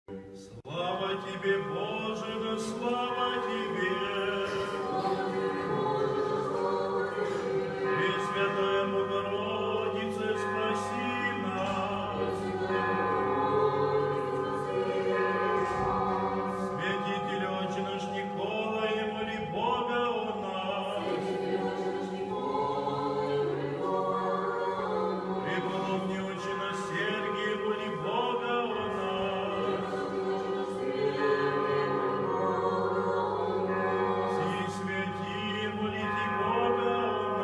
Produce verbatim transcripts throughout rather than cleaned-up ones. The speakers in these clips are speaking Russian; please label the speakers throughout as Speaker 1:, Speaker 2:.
Speaker 1: Слава тебе, Боже, да слава тебе! Пресвятая Богородице, спаси нас! Святитель Отче наш Николай, моли Бога о нас! Преподобный Отче наш Сергий, моли Бога о нас! Все святые, молите Бога о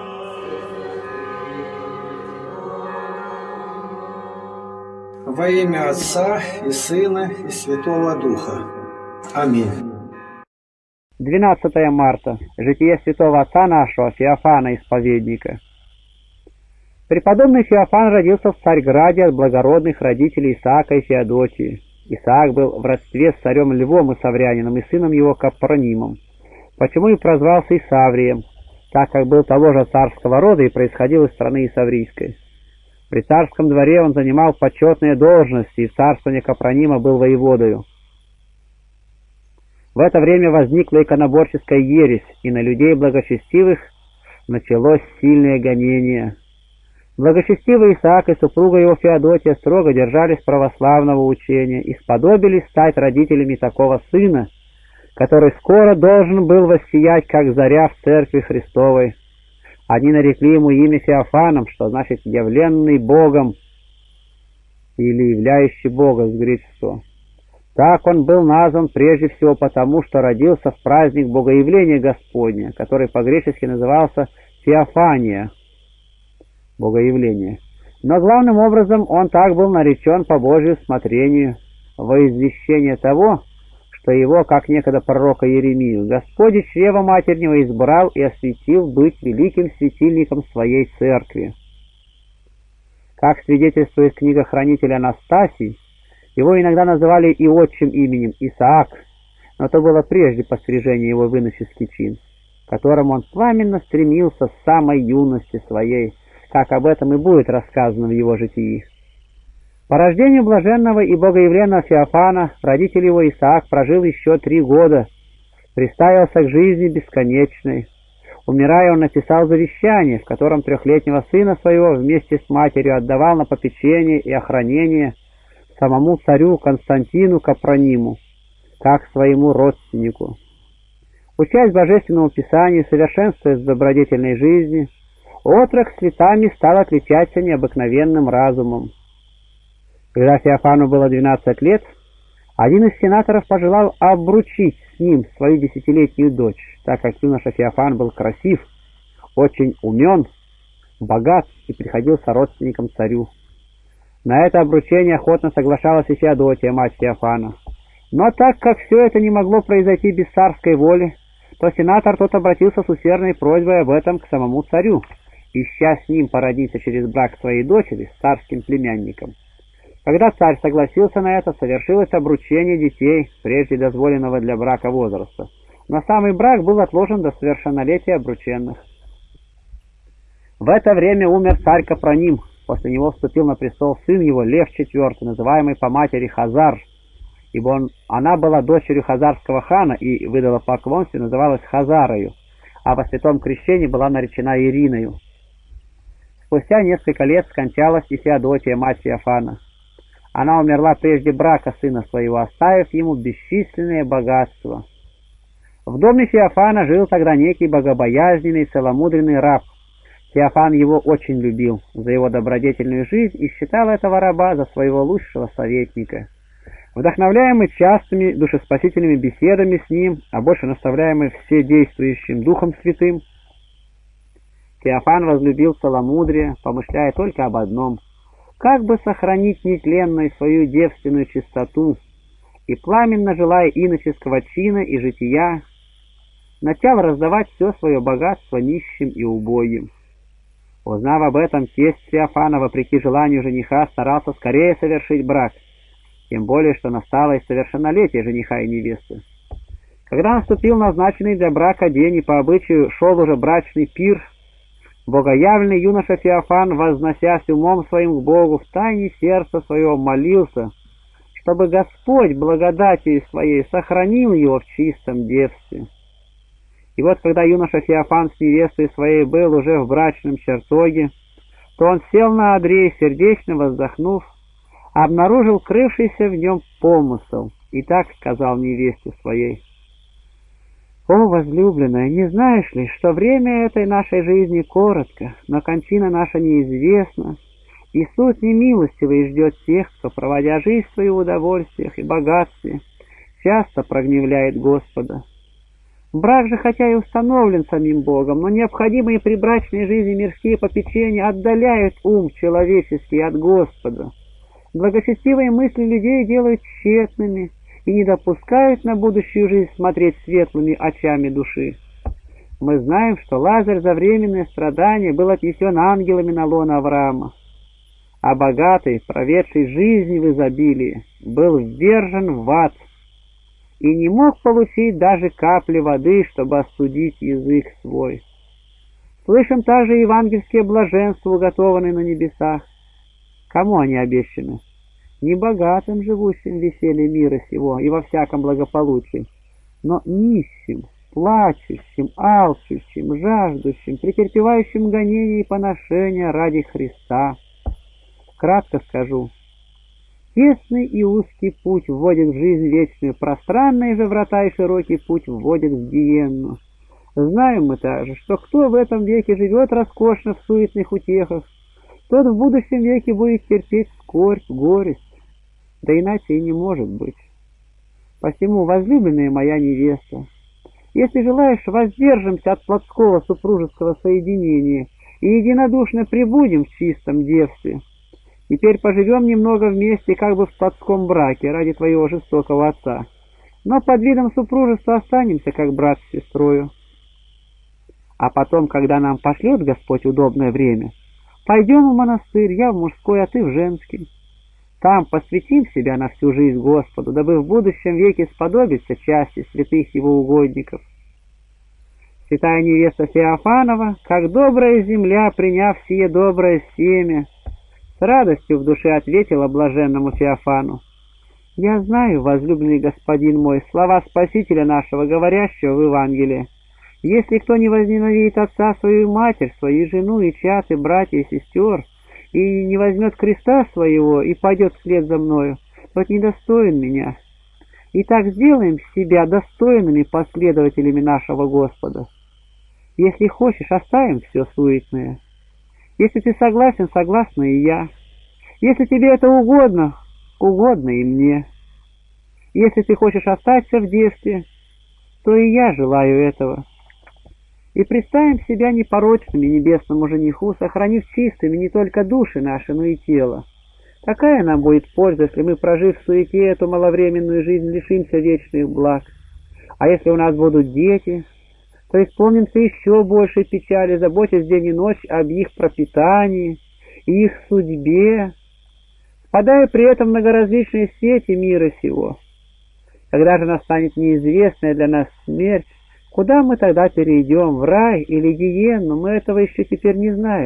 Speaker 1: нас!
Speaker 2: Во имя Отца и Сына и Святого Духа. Аминь.
Speaker 3: двенадцатое марта. Житие святого отца нашего Феофана Исповедника. Преподобный Феофан родился в Царьграде от благородных родителей Исаака и Феодосии. Исаак был в родстве с царем Львом и Саврянином и сыном его Капронимом, почему и прозвался Исаврием, так как был того же царского рода и происходил из страны Исаврийской. При царском дворе он занимал почетные должности и в царствовании Капронима был воеводою. В это время возникла иконоборческая ересь, и на людей благочестивых началось сильное гонение. Благочестивый Исаак и супруга его Феодотия строго держались православного учения и сподобились стать родителями такого сына, который скоро должен был воссиять, как заря в церкви Христовой. Они нарекли ему имя Феофаном, что значит «явленный Богом» или «являющий Бога» с греческого. Так он был назван прежде всего потому, что родился в праздник Богоявления Господня, который по-гречески назывался Феофания, Богоявление. Но главным образом он так был наречен по Божию смотрению во извещение того, что его, как некогда пророка Иеремию, Господь из чрева матернего избрал и осветил быть великим светильником своей церкви. Как свидетельствует книга хранителя Анастасий, его иногда называли и отчим именем Исаак, но то было прежде пострижения его в иноческий чин, к которому он пламенно стремился с самой юности своей, как об этом и будет рассказано в его житии. По рождению блаженного и богоявленного Феофана родитель его Исаак прожил еще три года, приставился к жизни бесконечной. Умирая, он написал завещание, в котором трехлетнего сына своего вместе с матерью отдавал на попечение и охранение самому царю Константину Капрониму, как своему родственнику. Учась Божественному Писанию, совершенствуясь в добродетельной жизни, отрок с летами стал отличаться необыкновенным разумом. Когда Феофану было двенадцать лет, один из сенаторов пожелал обручить с ним свою десятилетнюю дочь, так как юноша Феофан был красив, очень умен, богат и приходился родственником царю. На это обручение охотно соглашалась и Феодотия, мать Феофана. Но так как все это не могло произойти без царской воли, то сенатор тот обратился с усердной просьбой об этом к самому царю, ища с ним породниться через брак своей дочери с царским племянником. Когда царь согласился на это, совершилось обручение детей, прежде дозволенного для брака возраста, но самый брак был отложен до совершеннолетия обрученных. В это время умер царь Капроним, после него вступил на престол сын его Лев четвёртый, называемый по матери Хазар, ибо он, она была дочерью хазарского хана и в идолопоклонстве называлась Хазарою, а во святом крещении была наречена Ириною. Спустя несколько лет скончалась и Феодотия, мать Феофана. Она умерла прежде брака сына своего, оставив ему бесчисленное богатство. В доме Феофана жил тогда некий богобоязненный, целомудренный раб. Феофан его очень любил за его добродетельную жизнь и считал этого раба за своего лучшего советника. Вдохновляемый частыми душеспасительными беседами с ним, а больше наставляемый вседействующим Духом Святым, Феофан возлюбил целомудрие, помышляя только об одном — как бы сохранить нетленной свою девственную чистоту, и пламенно желая иноческого чина и жития, начал раздавать все свое богатство нищим и убогим. Узнав об этом, тесть Феофана, вопреки желанию жениха, старался скорее совершить брак, тем более, что настало и совершеннолетие жениха и невесты. Когда наступил назначенный для брака день и по обычаю шел уже брачный пир, богоявленный юноша Феофан, возносясь умом своим к Богу, в тайне сердца своего молился, чтобы Господь благодатью своей сохранил его в чистом девстве. И вот, когда юноша Феофан с невестой своей был уже в брачном чертоге, то он сел на одре и, сердечно вздохнув, обнаружил крывшийся в нем помысл, и так сказал невесте своей: «О, возлюбленная, не знаешь ли, что время этой нашей жизни коротко, но кончина наша неизвестна, и суд немилостивый ждет тех, кто, проводя жизнь свою в удовольствиях и богатстве, часто прогневляет Господа. Брак же, хотя и установлен самим Богом, но необходимые при брачной жизни мирские попечения отдаляют ум человеческий от Господа. Благочестивые мысли людей делают тщетными и не допускают на будущую жизнь смотреть светлыми очами души. Мы знаем, что Лазарь за временное страдание был отнесен ангелами на лоно Авраама, а богатый, проведший жизнь в изобилии, был ввержен в ад и не мог получить даже капли воды, чтобы остудить язык свой. Слышим также евангельские блаженства, уготованные на небесах. Кому они обещаны? Не богатым, живущим в веселье мира сего и во всяком благополучии, но нищим, плачущим, алчущим, жаждущим, претерпевающим гонения и поношения ради Христа. Кратко скажу: тесный и узкий путь вводит в жизнь вечную, пространные же врата и широкий путь вводит в гиенну. Знаем мы также, что кто в этом веке живет роскошно в суетных утехах, тот в будущем веке будет терпеть скорбь, горесть, да иначе и не может быть. Посему, возлюбленная моя невеста, если желаешь, воздержимся от плотского супружеского соединения и единодушно пребудем в чистом девстве. Теперь поживем немного вместе, как бы в плотском браке, ради твоего жестокого отца, но под видом супружества останемся, как брат с сестрою. А потом, когда нам пошлет Господь удобное время, пойдем в монастырь, я в мужской, а ты в женский. Там посвятим себя на всю жизнь Господу, дабы в будущем веке сподобиться части святых его угодников. Святая невеста Феофанова, как добрая земля, приняв сие доброе семя, с радостью в душе ответила блаженному Феофану: «Я знаю, возлюбленный господин мой, слова Спасителя нашего, говорящего в Евангелии: если кто не возненавидит отца свою и матерь, свою жену и чад, и братья и сестер, и не возьмет креста своего и пойдет вслед за мною, тот недостоин меня. Итак, сделаем себя достойными последователями нашего Господа. Если хочешь, оставим все суетное. Если ты согласен, согласна и я. Если тебе это угодно, угодно и мне. Если ты хочешь остаться в девстве, то и я желаю этого. И представим себя непорочными небесному жениху, сохранив чистыми не только души наши, но и тело. Какая нам будет польза, если мы, прожив в суете эту маловременную жизнь, лишимся вечных благ? А если у нас будут дети, то исполнимся еще большей печали, заботясь день и ночь об их пропитании и их судьбе, впадая при этом в многоразличные сети мира сего. Когда же настанет неизвестная для нас смерть, куда мы тогда перейдем, в рай или гиенну, мы этого еще теперь не знаем.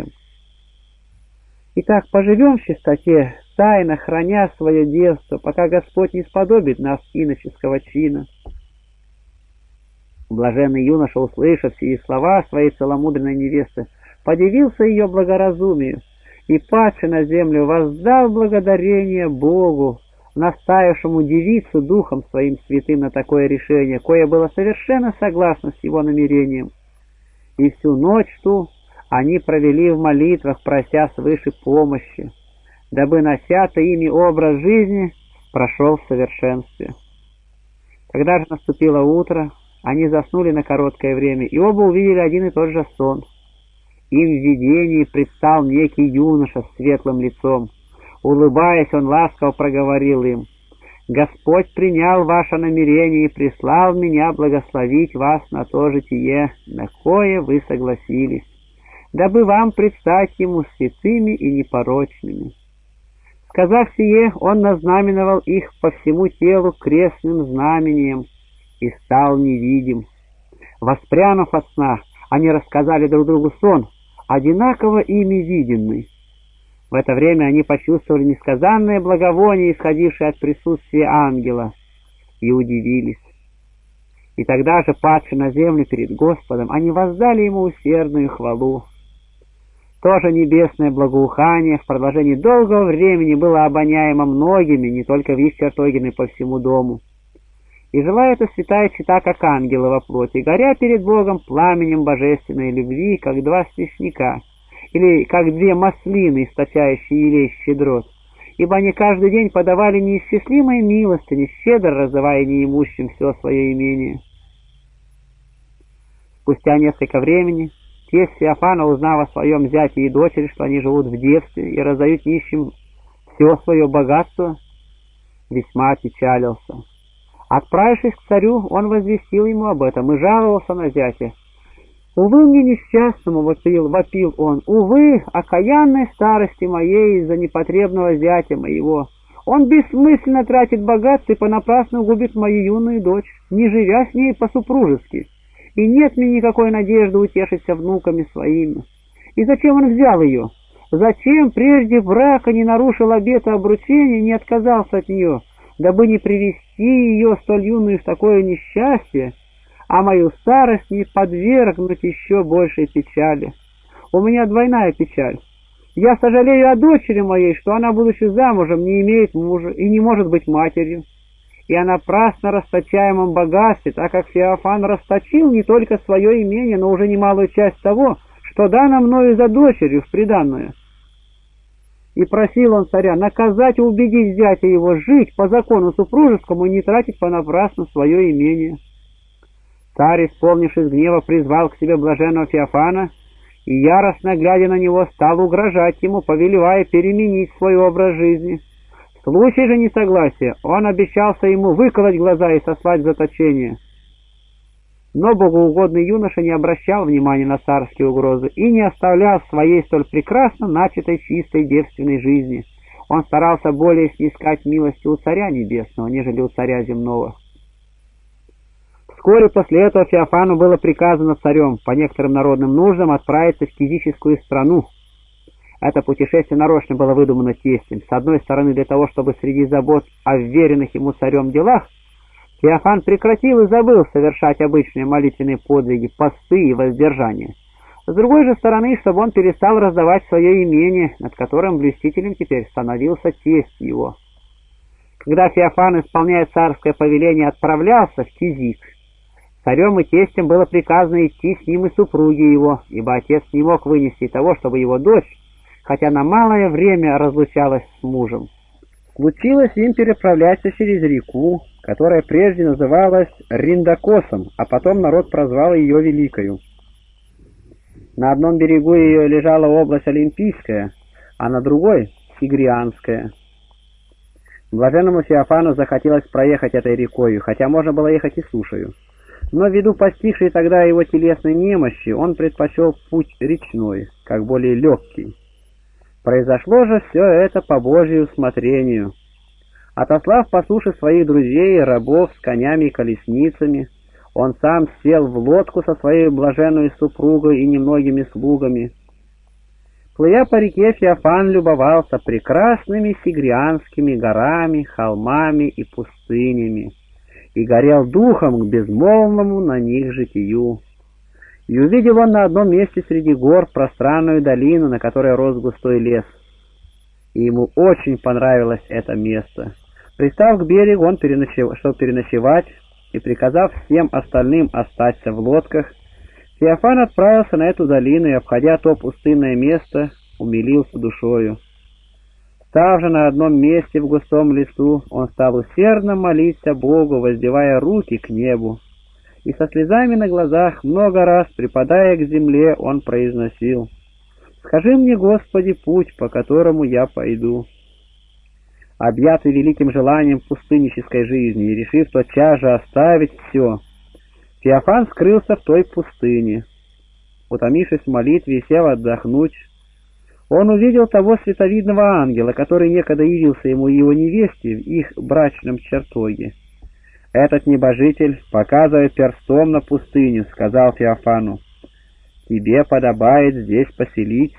Speaker 3: Итак, поживем в чистоте, тайно храня свое девство, пока Господь не сподобит нас иноческого чина». Блаженный юноша, услышав сии слова своей целомудренной невесты, подивился ее благоразумию и, падши на землю, воздал благодарение Богу, наставившему девицу духом своим святым на такое решение, кое было совершенно согласно с его намерением. И всю ночь ту они провели в молитвах, прося свыше помощи, дабы носятый ими образ жизни прошел в совершенстве. Когда же наступило утро, они заснули на короткое время, и оба увидели один и тот же сон. Им в видении предстал некий юноша с светлым лицом. Улыбаясь, он ласково проговорил им: «Господь принял ваше намерение и прислал меня благословить вас на то житие, на кое вы согласились, дабы вам предстать ему святыми и непорочными». Сказав сие, он назнаменовал их по всему телу крестным знамением и стал невидим. Воспрянув от сна, они рассказали друг другу сон, одинаково ими виденный. В это время они почувствовали несказанное благовоние, исходившее от присутствия ангела, и удивились. И тогда же, падши на землю перед Господом, они воздали ему усердную хвалу. То же небесное благоухание в продолжении долгого времени было обоняемо многими, не только в их чертоге, но и по всему дому. И жила эта святая чета, как ангелы во плоти, горя перед Богом пламенем божественной любви, как два свечника, или как две маслины, источающие елей щедрот, ибо они каждый день подавали неисчислимые милостыни, щедро раздавая неимущим все свое имение. Спустя несколько времени тесть Феофана, узнав о своем зяте и дочери, что они живут в девстве и раздают нищим все свое богатство, весьма опечалился. Отправившись к царю, он возвестил ему об этом и жаловался на зятя. «Увы мне несчастному!» — вопил, вопил он. «Увы, окаянной старости моей из-за непотребного зятя моего! Он бессмысленно тратит богатство и понапрасну губит мою юную дочь, не живя с ней по-супружески. И нет мне никакой надежды утешиться внуками своими. И зачем он взял ее? Зачем прежде брака не нарушил обета обручения, не отказался от нее, дабы не привести ее столь юную в такое несчастье, а мою старость не подвергнуть еще большей печали? У меня двойная печаль. Я сожалею о дочери моей, что она, будучи замужем, не имеет мужа и не может быть матерью. И о напрасно расточаемом богатстве, так как Феофан расточил не только свое имение, но уже немалую часть того, что дано мною за дочерью в приданную. И просил он царя наказать и убедить зятя его жить по закону супружескому и не тратить понапрасну свое имение. Царь, исполнившись гнева, призвал к себе блаженного Феофана и, яростно глядя на него, стал угрожать ему, повелевая переменить свой образ жизни. В случае же несогласия он обещался ему выколоть глаза и сослать в заточение. Но богоугодный юноша не обращал внимания на царские угрозы и не оставлял своей столь прекрасно начатой чистой девственной жизни. Он старался более снискать милости у царя небесного, нежели у царя земного. Вскоре после этого Феофану было приказано царем по некоторым народным нуждам отправиться в Кизическую страну. Это путешествие нарочно было выдумано тестем. С одной стороны, для того, чтобы среди забот о вверенных ему царем делах Феофан прекратил и забыл совершать обычные молитвенные подвиги, посты и воздержания. С другой же стороны, чтобы он перестал раздавать свое имение, над которым блюстителем теперь становился тесть его. Когда Феофан, исполняя царское повеление, отправлялся в Кизик, царем и тестем было приказано идти с ним и супруги его, ибо отец не мог вынести того, чтобы его дочь, хотя на малое время разлучалась с мужем. Случилось им переправляться через реку, которая прежде называлась Риндакосом, а потом народ прозвал ее Великою. На одном берегу ее лежала область Олимпийская, а на другой — Сигрианская. Блаженному Феофану захотелось проехать этой рекою, хотя можно было ехать и сушею. Но ввиду постигшей тогда его телесной немощи, он предпочел путь речной, как более легкий. Произошло же все это по Божьему усмотрению. Отослав по суше своих друзей и рабов с конями и колесницами, он сам сел в лодку со своей блаженной супругой и немногими слугами. Плывя по реке, Феофан любовался прекрасными сигрианскими горами, холмами и пустынями, и горел духом к безмолвному на них житию. И увидел он на одном месте среди гор пространную долину, на которой рос густой лес. И ему очень понравилось это место. Пристав к берегу, он переночев... чтобы переночевать, и, приказав всем остальным остаться в лодках, Феофан отправился на эту долину и, обходя то пустынное место, умилился душою. Став же на одном месте в густом лесу, он стал усердно молиться Богу, воздевая руки к небу. И со слезами на глазах, много раз припадая к земле, он произносил: «Скажи мне, Господи, путь, по которому я пойду». Объятый великим желанием пустыннической жизни и решив тотчас же оставить все, Феофан скрылся в той пустыне. Утомившись в молитве и сел отдохнуть, он увидел того световидного ангела, который некогда явился ему и его невесте в их брачном чертоге. Этот небожитель, показывая перстом на пустыню, сказал Феофану: «Тебе подобает здесь поселиться,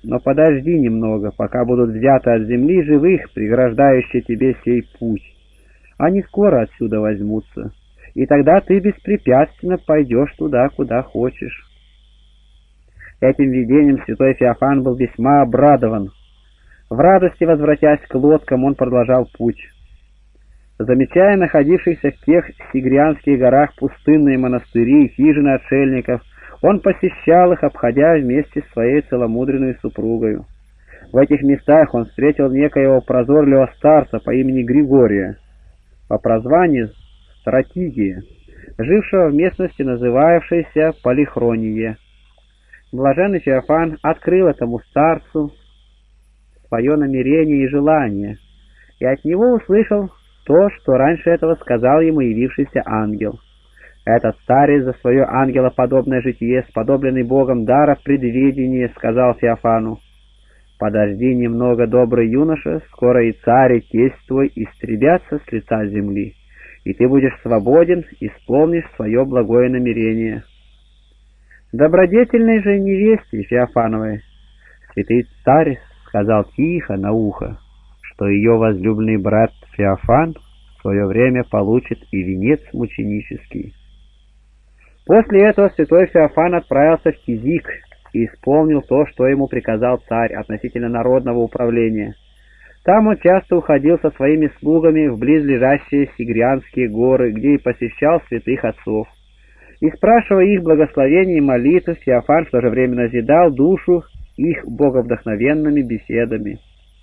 Speaker 3: но подожди немного, пока будут взяты от земли живых, преграждающие тебе сей путь. Они скоро отсюда возьмутся, и тогда ты беспрепятственно пойдешь туда, куда хочешь». Этим видением святой Феофан был весьма обрадован. В радости, возвратясь к лодкам, он продолжал путь. Замечая находившихся в тех сигрианских горах пустынные монастыри и хижины отшельников, он посещал их, обходя вместе с своей целомудренной супругою. В этих местах он встретил некоего прозорливого старца по имени Григория, по прозванию Стратигия, жившего в местности, называвшейся Полихрония. Блаженный Феофан открыл этому старцу свое намерение и желание, и от него услышал то, что раньше этого сказал ему явившийся ангел. Этот старец за свое ангелоподобное житие, сподобленный Богом дара предвидения, сказал Феофану: «Подожди немного, добрый юноша, скоро и царь, и тесть твой истребятся с лица земли, и ты будешь свободен, исполнишь свое благое намерение». Добродетельной же невесте Феофановой святый царь сказал тихо на ухо, что ее возлюбленный брат Феофан в свое время получит и венец мученический. После этого святой Феофан отправился в Кизик и исполнил то, что ему приказал царь относительно народного управления. Там он часто уходил со своими слугами в близлежащие Сигрианские горы, где и посещал святых отцов. И спрашивая их благословений и молитв, Феофан в то же время назидал душу их боговдохновенными беседами.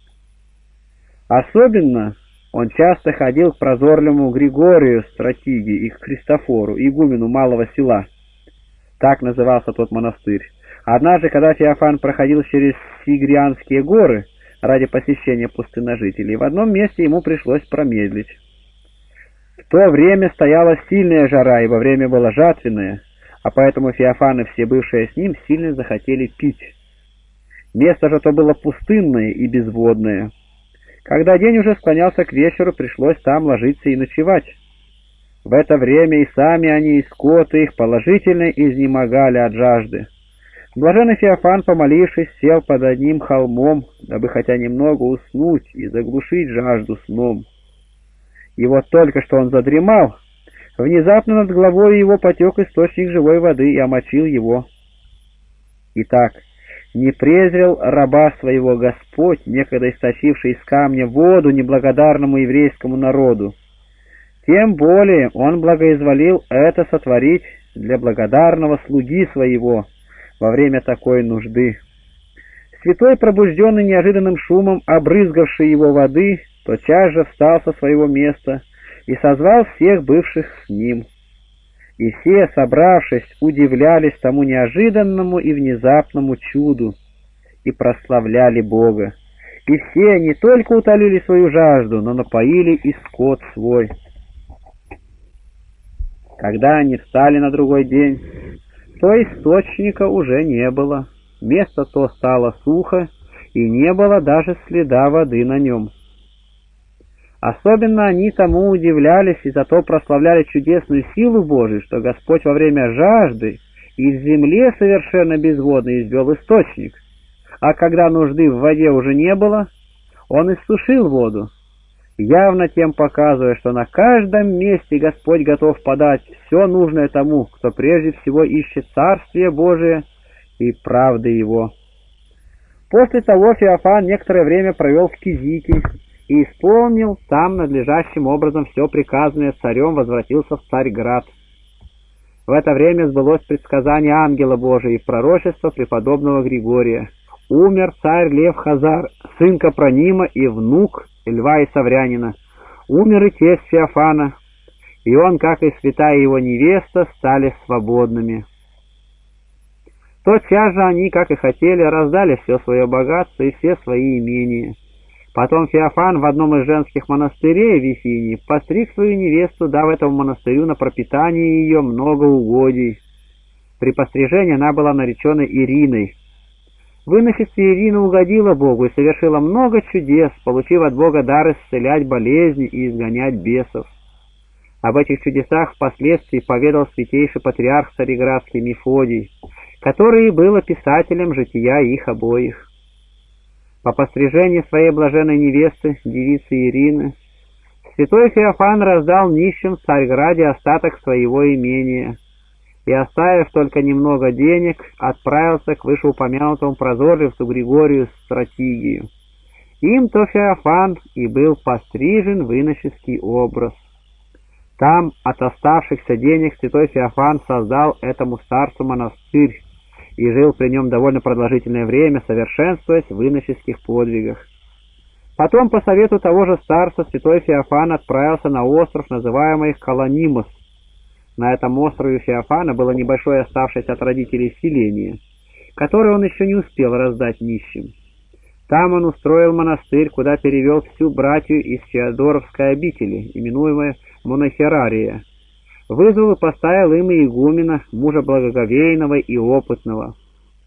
Speaker 3: Особенно он часто ходил к прозорливому Григорию Стратигии и к Христофору, игумену малого села. Так назывался тот монастырь. Однажды, когда Феофан проходил через Сигрианские горы ради посещения пустынножителей, в одном месте ему пришлось промедлить. В то время стояла сильная жара, ибо время было жатвенное, а поэтому Феофан и все бывшие с ним сильно захотели пить. Место же то было пустынное и безводное. Когда день уже склонялся к вечеру, пришлось там ложиться и ночевать. В это время и сами они, и скоты их положительно изнемогали от жажды. Блаженный Феофан, помолившись, сел под одним холмом, дабы хотя немного уснуть и заглушить жажду сном. И вот только что он задремал, внезапно над головой его потек источник живой воды и омочил его. Итак, не презрел раба своего Господь, некогда источивший из камня воду неблагодарному еврейскому народу. Тем более он благоизволил это сотворить для благодарного слуги своего во время такой нужды. Святой, пробужденный неожиданным шумом, обрызгавший его воды, тотчас же встал со своего места и созвал всех бывших с ним. И все, собравшись, удивлялись тому неожиданному и внезапному чуду и прославляли Бога. И все не только утолили свою жажду, но напоили и скот свой. Когда они встали на другой день, то источника уже не было. Место то стало сухо, и не было даже следа воды на нем. Особенно они тому удивлялись и зато прославляли чудесную силу Божию, что Господь во время жажды из земли совершенно безводной извел источник, а когда нужды в воде уже не было, Он иссушил воду, явно тем показывая, что на каждом месте Господь готов подать все нужное тому, кто прежде всего ищет Царствие Божие и правды Его. После того Феофан некоторое время провел в Кизике и исполнил там надлежащим образом все приказанное царем, возвратился в Царьград. В это время сбылось предсказание ангела Божия и пророчество преподобного Григория. Умер царь Лев Хазар, сын Капронима и внук Льва и Саврянина. Умер и тесть Феофана, и он, как и святая его невеста, стали свободными. Тотчас же они, как и хотели, раздали все свое богатство и все свои имения. Потом Феофан в одном из женских монастырей в Вифинии постриг свою невесту, дав этому монастырю на пропитание ее много угодий. При пострижении она была наречена Ириной. В иночестве Ирина угодила Богу и совершила много чудес, получив от Бога дар исцелять болезни и изгонять бесов. Об этих чудесах впоследствии поведал святейший патриарх Цареградский Мефодий, который был писателем жития их обоих. По пострижении своей блаженной невесты, девицы Ирины, святой Феофан раздал нищим в Царьграде остаток своего имения и, оставив только немного денег, отправился к вышеупомянутому прозорливцу Григорию Стратигию. Им-то Феофан и был пострижен в иноческий образ. Там от оставшихся денег святой Феофан создал этому старцу монастырь и жил при нем довольно продолжительное время, совершенствуясь в иноческих подвигах. Потом, по совету того же старца, святой Феофан отправился на остров, называемый Колонимос. На этом острове Феофана было небольшое оставшееся от родителей селение, которое он еще не успел раздать нищим. Там он устроил монастырь, куда перевел всю братью из Феодоровской обители, именуемой Монахерария. Вызвал и поставил им и игумена, мужа благоговейного и опытного.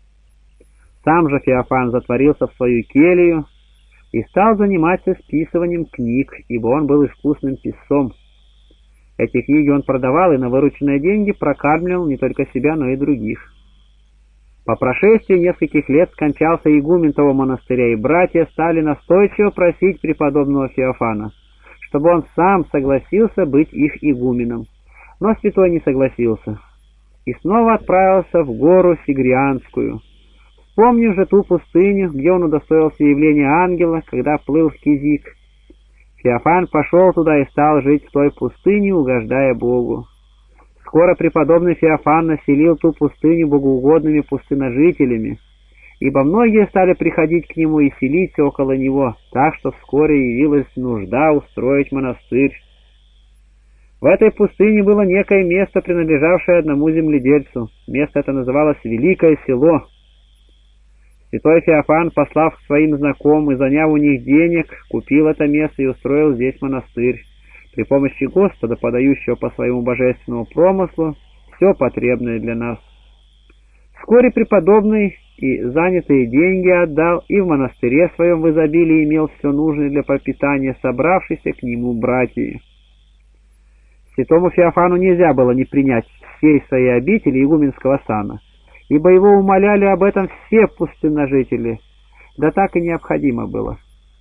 Speaker 3: Сам же Феофан затворился в свою келью и стал заниматься списыванием книг, ибо он был искусным писцом. Эти книги он продавал и на вырученные деньги прокармливал не только себя, но и других. По прошествии нескольких лет скончался игумен того монастыря, и братья стали настойчиво просить преподобного Феофана, чтобы он сам согласился быть их игуменом. Но святой не согласился и снова отправился в гору Сигрианскую. Вспомнив же ту пустыню, где он удостоился явления ангела, когда плыл в Кизик, Феофан пошел туда и стал жить в той пустыне, угождая Богу. Скоро преподобный Феофан населил ту пустыню богоугодными пустыножителями, ибо многие стали приходить к нему и селиться около него, так что вскоре явилась нужда устроить монастырь. В этой пустыне было некое место, принадлежавшее одному земледельцу. Место это называлось Великое Село. Святой Феофан, послав к своим знакомым и заняв у них денег, купил это место и устроил здесь монастырь, при помощи Господа, подающего по своему божественному промыслу все потребное для нас. Вскоре преподобный и занятые деньги отдал, и в монастыре своем в изобилии имел все нужное для пропитания собравшихся к нему братьев. Святому Феофану нельзя было не принять всей своей обители игуменского сана, ибо его умоляли об этом все пустынножители, да так и необходимо было.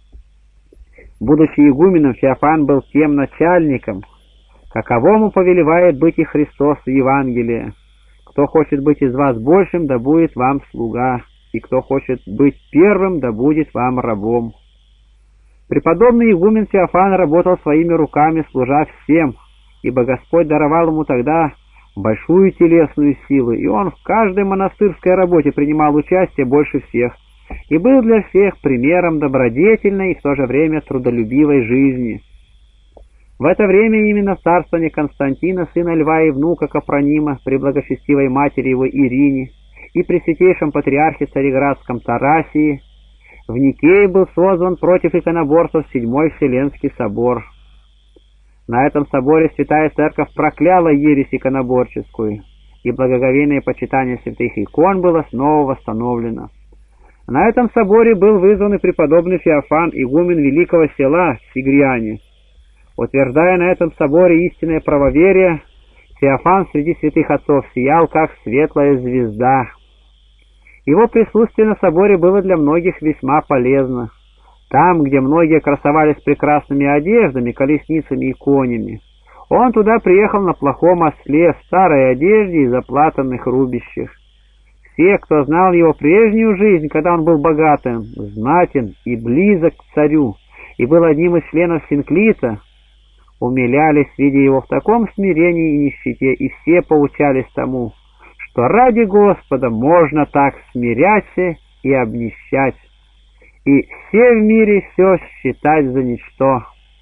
Speaker 3: Будучи игуменом, Феофан был тем начальником, каковому повелевает быть и Христос в Евангелии. Кто хочет быть из вас большим, да будет вам слуга, и кто хочет быть первым, да будет вам рабом. Преподобный игумен Феофан работал своими руками, служа всем, ибо Господь даровал ему тогда большую телесную силу, и он в каждой монастырской работе принимал участие больше всех, и был для всех примером добродетельной и в то же время трудолюбивой жизни. В это время именно в царствовании Константина, сына Льва и внука Капронима, при благочестивой матери его Ирине и при святейшем патриархе Цареградском Тарасии, в Никее был созван против иконоборцев Седьмой Вселенский собор. На этом соборе Святая Церковь прокляла ересь иконоборческую, и благоговейное почитание святых икон было снова восстановлено. На этом соборе был вызван и преподобный Феофан, игумен великого села Сигриане. Утверждая на этом соборе истинное правоверие, Феофан среди святых отцов сиял, как светлая звезда. Его присутствие на соборе было для многих весьма полезно. Там, где многие красовались прекрасными одеждами, колесницами и конями, он туда приехал на плохом осле, в старой одежде и заплатанных рубищах. Все, кто знал его прежнюю жизнь, когда он был богатым, знатен и близок к царю, и был одним из членов Синклита, умилялись, видя его в таком смирении и нищете, и все поучались тому, что ради Господа можно так смиряться и обнищать, и все в мире все считать за ничто.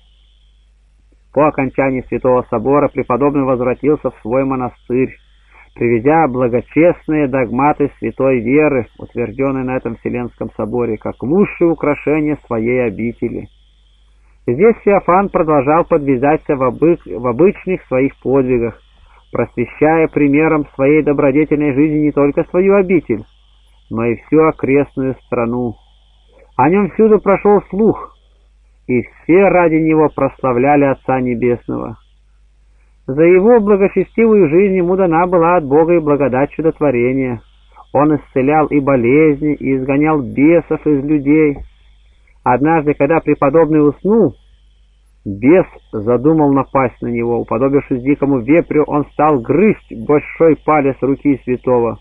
Speaker 3: По окончании Святого Собора преподобный возвратился в свой монастырь, приведя благочестные догматы святой веры, утвержденные на этом Вселенском соборе, как лучшее украшение своей обители. Здесь Феофан продолжал подвязаться в, обы... в обычных своих подвигах, просвещая примером своей добродетельной жизни не только свою обитель, но и всю окрестную страну. О нем всюду прошел слух, и все ради него прославляли Отца Небесного. За его благочестивую жизнь ему дана была от Бога и благодать чудотворения. Он исцелял и болезни, и изгонял бесов из людей, Однажды, когда преподобный уснул, бес задумал напасть на него. Уподобившись дикому вепрю, он стал грызть большой палец руки святого,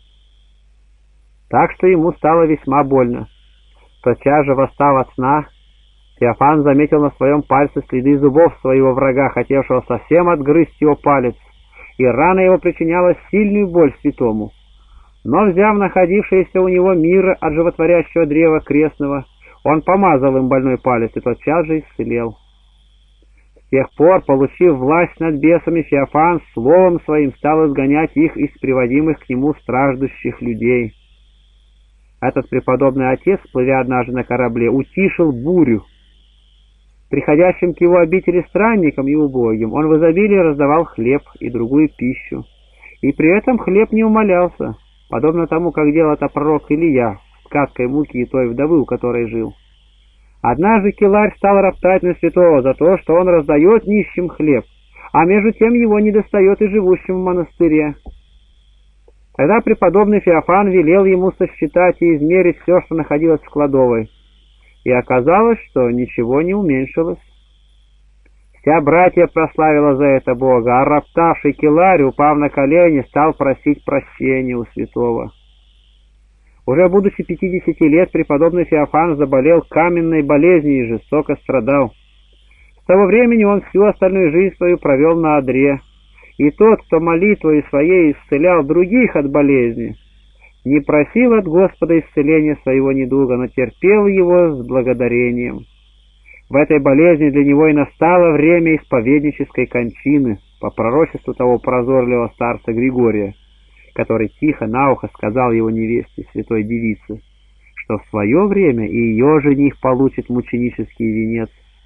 Speaker 3: так что ему стало весьма больно. Тотчас же, восстав от сна, Феофан заметил на своем пальце следы зубов своего врага, хотевшего совсем отгрызть его палец, и рана его причиняла сильную боль святому. Но, взяв находившееся у него мира от животворящего древа крестного, он помазал им больной палец и тотчас же исцелел. С тех пор, получив власть над бесами, Феофан словом своим стал изгонять их из приводимых к нему страждущих людей. Этот преподобный отец, плывя однажды на корабле, утишил бурю. Приходящим к его обители странникам и убогим он в изобилии раздавал хлеб и другую пищу, и при этом хлеб не умалялся, подобно тому, как делал это пророк Илия с каткой муки и той вдовы, у которой жил. Однажды келарь стал роптать на святого за то, что он раздает нищим хлеб, а между тем его не достает и живущим в монастыре. Тогда преподобный Феофан велел ему сосчитать и измерить все, что находилось в кладовой, и оказалось, что ничего не уменьшилось. Вся братья прославила за это Бога, а роптавший келарь, упав на колени, стал просить прощения у святого. Уже будучи пятидесяти лет, преподобный Феофан заболел каменной болезнью и жестоко страдал. С того времени он всю остальную жизнь свою провел на одре, и тот, кто молитвой своей исцелял других от болезни, не просил от Господа исцеления своего недуга, но терпел его с благодарением. В этой болезни для него и настало время исповеднической кончины, по пророчеству того прозорливого старца Григория, который тихо на ухо сказал его невесте, святой девице, что в свое время и ее жених получит мученический венец.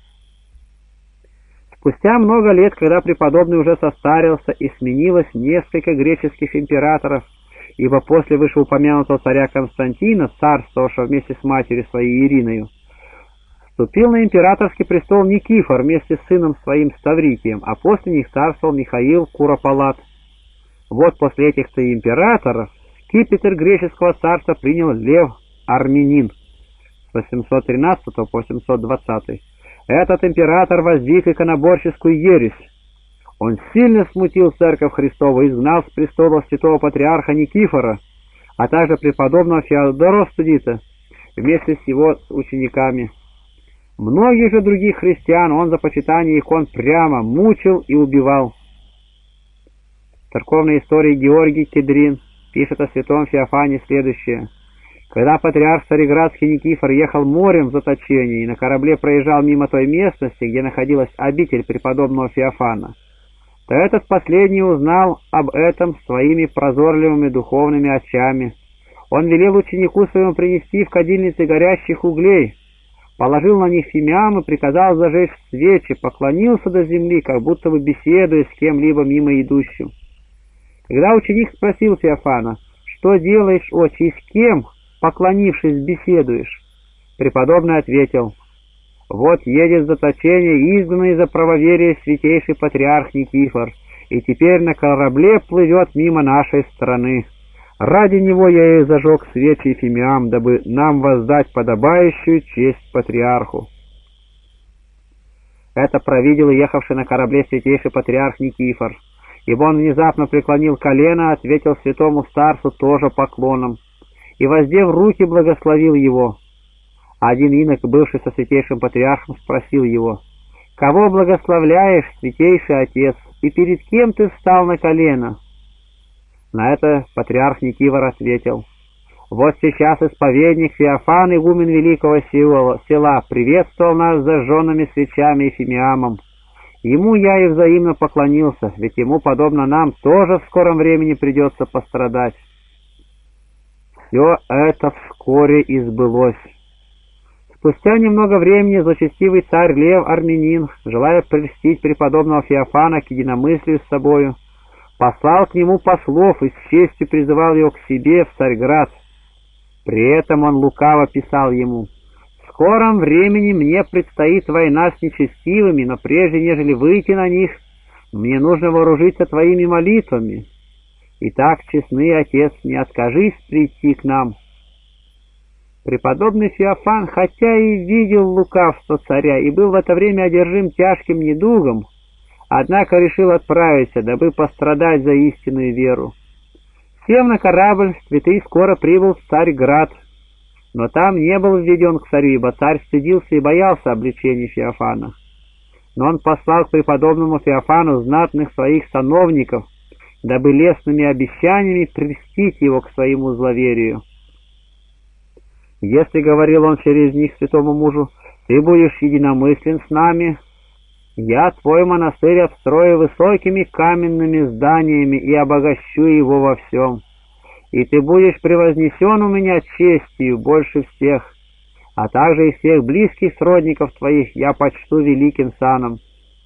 Speaker 3: Спустя много лет, когда преподобный уже состарился и сменилось несколько греческих императоров, ибо после вышеупомянутого царя Константина, царствовавшего вместе с матерью своей Ириною, вступил на императорский престол Никифор вместе с сыном своим Ставрикием, а после них царствовал Михаил Куропалат. Вот после этих-то императоров скипетр греческого царства принял Лев Армянин с восемьсот тринадцатого по восемьсот двадцатый. Этот император воздвиг иконоборческую ересь. Он сильно смутил церковь Христову и изгнал с престола святого патриарха Никифора, а также преподобного Феодора Студита вместе с его учениками. Многих же других христиан он за почитание икон прямо мучил и убивал. В церковной истории Георгий Кедрин пишет о святом Феофане следующее. Когда патриарх Цареградский Никифор ехал морем в заточении и на корабле проезжал мимо той местности, где находилась обитель преподобного Феофана, то этот последний узнал об этом своими прозорливыми духовными очами. Он велел ученику своему принести в кадильнице горящих углей, положил на них фимиам и приказал зажечь свечи, поклонился до земли, как будто бы беседуя с кем-либо мимо идущим. Когда ученик спросил Феофана: «Что делаешь, отче, и с кем, поклонившись, беседуешь?» Преподобный ответил: «Вот едет в заточение изгнанный за правоверие святейший патриарх Никифор, и теперь на корабле плывет мимо нашей страны. Ради него я и зажег свечи и фимиам, дабы нам воздать подобающую честь патриарху». Это провидел ехавший на корабле святейший патриарх Никифор, ибо он внезапно преклонил колено, ответил святому старцу тоже поклоном, и, воздев руки, благословил его. Один инок, бывший со святейшим патриархом, спросил его: «Кого благословляешь, святейший отец, и перед кем ты встал на колено?» На это патриарх Никифор ответил: «Вот сейчас исповедник Феофан, игумен великого села, приветствовал нас зажженными свечами и фимиамом. Ему я и взаимно поклонился, ведь ему, подобно нам, тоже в скором времени придется пострадать». Все это вскоре и сбылось. Спустя немного времени злочестивый царь Лев Армянин, желая прельстить преподобного Феофана к единомыслию с собою, послал к нему послов и с честью призывал его к себе в Царьград. При этом он лукаво писал ему: «В скором времени мне предстоит война с нечестивыми, но прежде нежели выйти на них, мне нужно вооружиться твоими молитвами. Итак, честный отец, не откажись прийти к нам». Преподобный Феофан, хотя и видел лукавство царя и был в это время одержим тяжким недугом, однако решил отправиться, дабы пострадать за истинную веру. Сев на корабль, святый скоро прибыл в Царьград, но там не был введен к царю, ибо царь стыдился и боялся обличения Феофана. Но он послал к преподобному Феофану знатных своих сановников, дабы лестными обещаниями прельстить его к своему зловерию. «Если, — говорил он через них святому мужу, — ты будешь единомыслен с нами, я твой монастырь обстрою высокими каменными зданиями и обогащу его во всем, и ты будешь превознесен у меня честью больше всех, а также и всех близких сродников твоих я почту великим саном».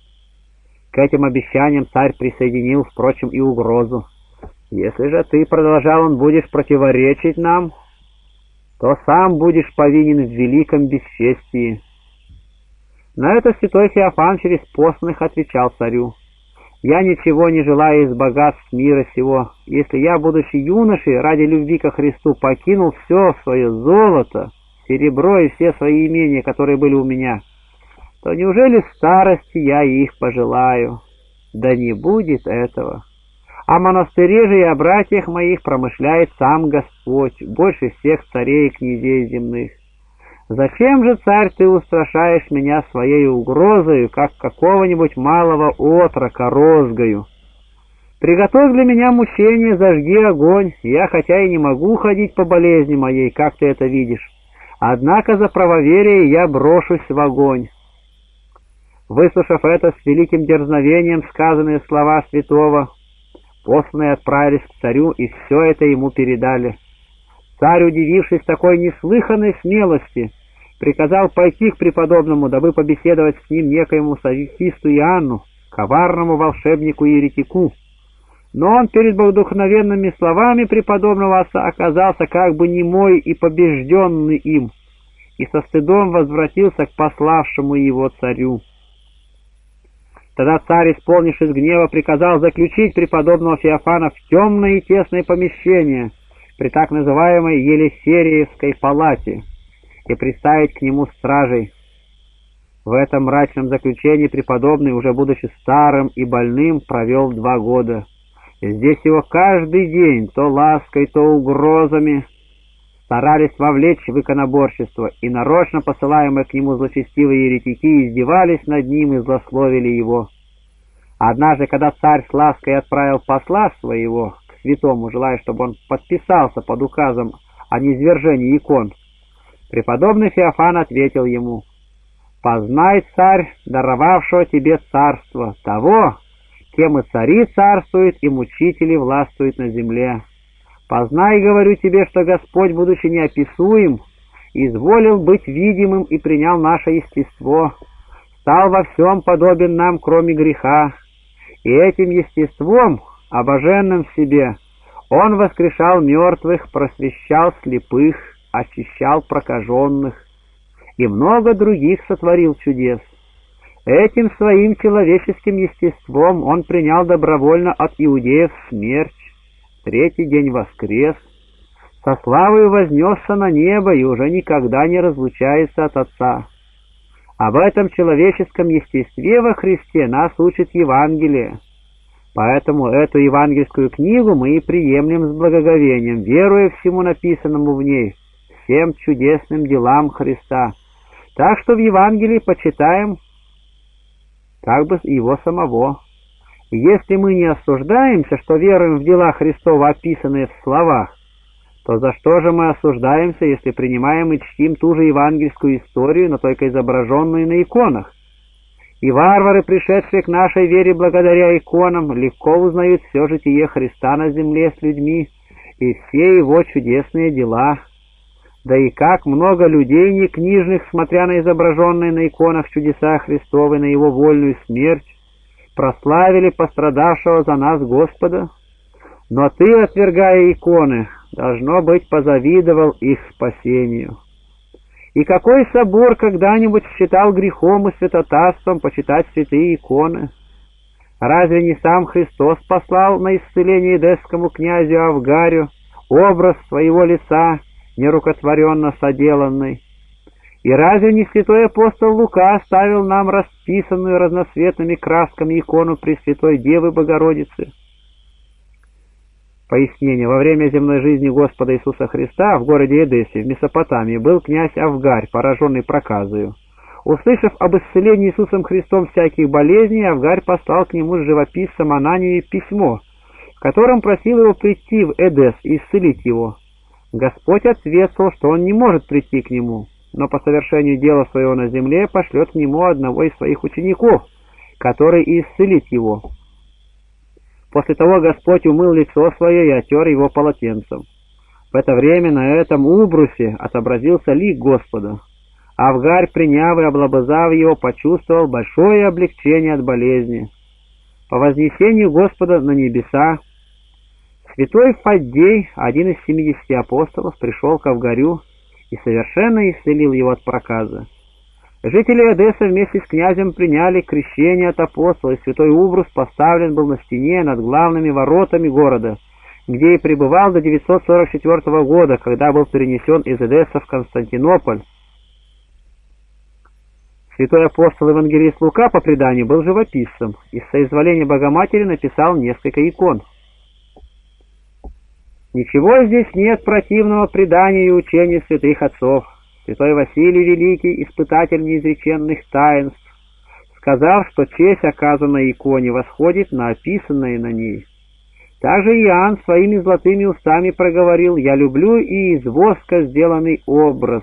Speaker 3: К этим обещаниям царь присоединил, впрочем, и угрозу. «Если же ты, — продолжал он, — будешь противоречить нам, то сам будешь повинен в великом бесчестии». На это святой Феофан через постных отвечал царю: «Я ничего не желаю из богатств мира сего. Если я, будучи юношей, ради любви ко Христу покинул все свое золото, серебро и все свои имения, которые были у меня, то неужели в старости я их пожелаю? Да не будет этого. О монастыре же и о братьях моих промышляет сам Господь, больше всех царей и князей земных. Зачем же, царь, ты устрашаешь меня своей угрозою, как какого-нибудь малого отрока розгою? Приготовь для меня мучение, зажги огонь. Я, хотя и не могу ходить по болезни моей, как ты это видишь, однако за правоверие я брошусь в огонь». Выслушав это, с великим дерзновением сказанные слова святого, посланные отправились к царю и все это ему передали. Царь, удивившись такой неслыханной смелости, приказал пойти к преподобному, дабы побеседовать с ним некоему софисту Иоанну, коварному волшебнику и еретику. Но он перед вдохновенными словами преподобного оказался как бы немой и побежденный им, и со стыдом возвратился к пославшему его царю. Тогда царь, исполнившись гнева, приказал заключить преподобного Феофана в темное и тесное помещение при так называемой Елисериевской палате и приставить к нему стражей. В этом мрачном заключении преподобный, уже будучи старым и больным, провел два года. Здесь его каждый день то лаской, то угрозами старались вовлечь в иконоборчество, и нарочно посылаемые к нему злочестивые еретики издевались над ним и злословили его. Однажды, когда царь с лаской отправил посла своего к святому, желая, чтобы он подписался под указом о низвержении икон, преподобный Феофан ответил ему: «Познай, царь, даровавшего тебе царство, того, кем и цари царствуют, и мучители властвуют на земле. Познай, говорю тебе, что Господь, будучи неописуем, изволил быть видимым и принял наше естество, стал во всем подобен нам, кроме греха, и этим естеством, обоженным в себе, Он воскрешал мертвых, просвещал слепых, очищал прокаженных и много других сотворил чудес. Этим своим человеческим естеством Он принял добровольно от иудеев смерть, третий день воскрес, со славою вознесся на небо и уже никогда не разлучается от Отца. Об этом человеческом естестве во Христе нас учит Евангелие. Поэтому эту евангельскую книгу мы и приемлем с благоговением, веруя всему написанному в ней, всем чудесным делам Христа. Так что в Евангелии почитаем как бы его самого. И если мы не осуждаемся, что веруем в дела Христова, описанные в словах, то за что же мы осуждаемся, если принимаем и чтим ту же евангельскую историю, но только изображенную на иконах? И варвары, пришедшие к нашей вере благодаря иконам, легко узнают все житие Христа на земле с людьми и все его чудесные дела. Да и как много людей некнижных, смотря на изображенные на иконах чудеса Христовы, на его вольную смерть, прославили пострадавшего за нас Господа. Но ты, отвергая иконы, должно быть, позавидовал их спасению. И какой собор когда-нибудь считал грехом и святотатством почитать святые иконы? Разве не сам Христос послал на исцеление эдесскому князю Авгарию образ своего лица, нерукотворенно соделанной. И разве не святой апостол Лука оставил нам расписанную разноцветными красками икону Пресвятой Девы Богородицы? Пояснение. Во время земной жизни Господа Иисуса Христа в городе Эдессе в Месопотамии был князь Авгарь, пораженный проказою. Услышав об исцелении Иисусом Христом всяких болезней, Авгарь послал к нему с живописцем Ананию письмо, в котором просил его прийти в Эдесс и исцелить его. Господь ответствовал, что он не может прийти к нему, но по совершению дела своего на земле пошлет к нему одного из своих учеников, который и исцелит его. После того Господь умыл лицо свое и отер его полотенцем. В это время на этом убрусе отобразился лик Господа. Авгарь, приняв и облобызав его, почувствовал большое облегчение от болезни. По вознесению Господа на небеса, святой Фаддей, один из семидесяти апостолов, пришел к Авгарю и совершенно исцелил его от проказа. Жители Эдессы вместе с князем приняли крещение от апостола, и святой Убрус поставлен был на стене над главными воротами города, где и пребывал до девятьсот сорок четвёртого года, когда был перенесен из Эдесса в Константинополь. Святой апостол евангелист Лука, по преданию, был живописцем, и с соизволения Богоматери написал несколько икон. Ничего здесь нет противного преданию и учению святых отцов. Святой Василий Великий, испытатель неизреченных таинств, сказал, что честь, оказанная иконе, восходит на описанное на ней. Также Иоанн своими золотыми устами проговорил: «Я люблю и из воска сделанный образ».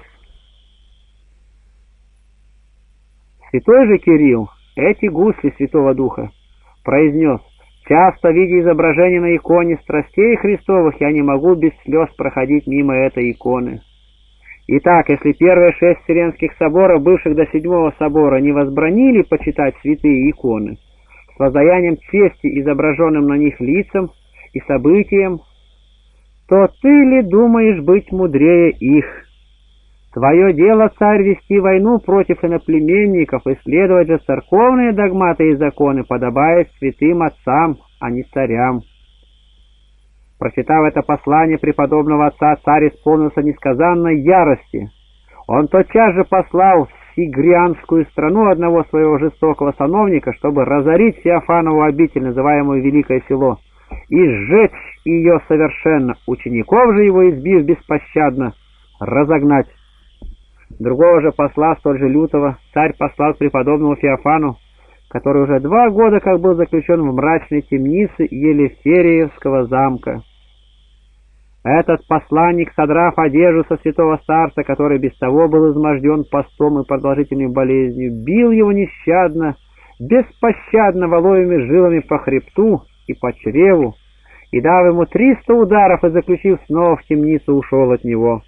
Speaker 3: Святой же Кирилл, эти гусли Святого Духа, произнес: «Часто, видя изображение на иконе страстей Христовых, я не могу без слез проходить мимо этой иконы». Итак, если первые шесть Вселенских соборов, бывших до седьмого собора, не возбранили почитать святые иконы с воздаянием чести изображенным на них лицам и событиям, то ты ли думаешь быть мудрее их? Твое дело, царь, вести войну против иноплеменников, исследовать же церковные догматы и законы подобает святым отцам, а не царям. Прочитав это послание преподобного отца, царь исполнился несказанной ярости. Он тотчас же послал в Сигрианскую страну одного своего жестокого сановника, чтобы разорить Феофанову обитель, называемую Великое Село, и сжечь ее совершенно, учеников же его, избив беспощадно, разогнать. Другого же посла, столь же лютого, царь послал к преподобному Феофану, который уже два года как был заключен в мрачной темнице Елефтериевского замка. Этот посланник, содрав одежду со святого старца, который без того был изможден постом и продолжительной болезнью, бил его нещадно, беспощадно воловыми жилами по хребту и по чреву, и, дав ему триста ударов и заключив снова в темницу, ушел от него.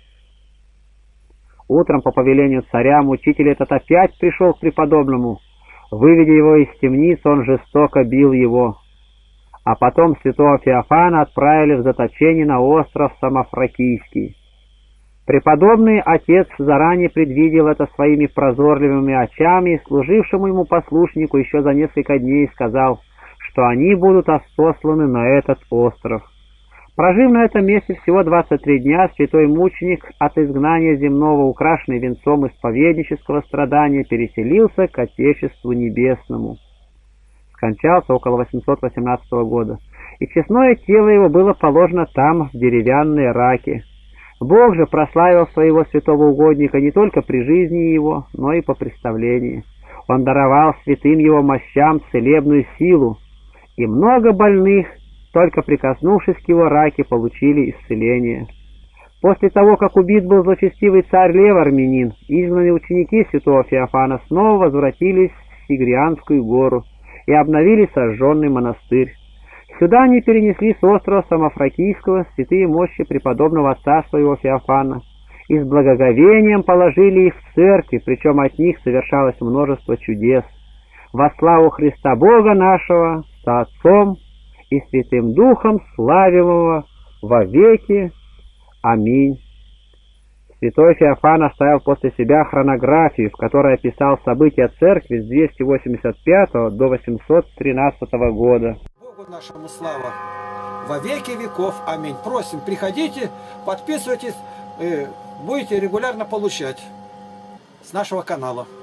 Speaker 3: Утром по повелению царя мучитель этот опять пришел к преподобному. Выведя его из темницы, он жестоко бил его. А потом святого Феофана отправили в заточение на остров Самофракийский. Преподобный отец заранее предвидел это своими прозорливыми очами и служившему ему послушнику еще за несколько дней сказал, что они будут отосланы на этот остров. Прожив на этом месте всего двадцать три дня, святой мученик от изгнания земного, украшенный венцом исповеднического страдания, переселился к Отечеству Небесному. Скончался около восемьсот восемнадцатого года, и честное тело его было положено там, в деревянной раке. Бог же прославил своего святого угодника не только при жизни его, но и по представлении. Он даровал святым его мощам целебную силу, и много больных, только прикоснувшись к его раке, получили исцеление. После того, как убит был злочестивый царь Лев Армянин, изгнанные ученики святого Феофана снова возвратились в Сигрианскую гору и обновили сожженный монастырь. Сюда они перенесли с острова Самофракийского святые мощи преподобного отца своего Феофана и с благоговением положили их в церкви, причем от них совершалось множество чудес. Во славу Христа Бога нашего, со Отцом и Святым Духом, славимого во веки. Аминь. Святой Феофан оставил после себя хронографию, в которой описал события церкви с двести восемьдесят пятого до восемьсот тринадцатого года.
Speaker 2: Богу нашему слава во веки веков. Аминь. Просим, приходите, подписывайтесь. э, будете регулярно получать с нашего канала.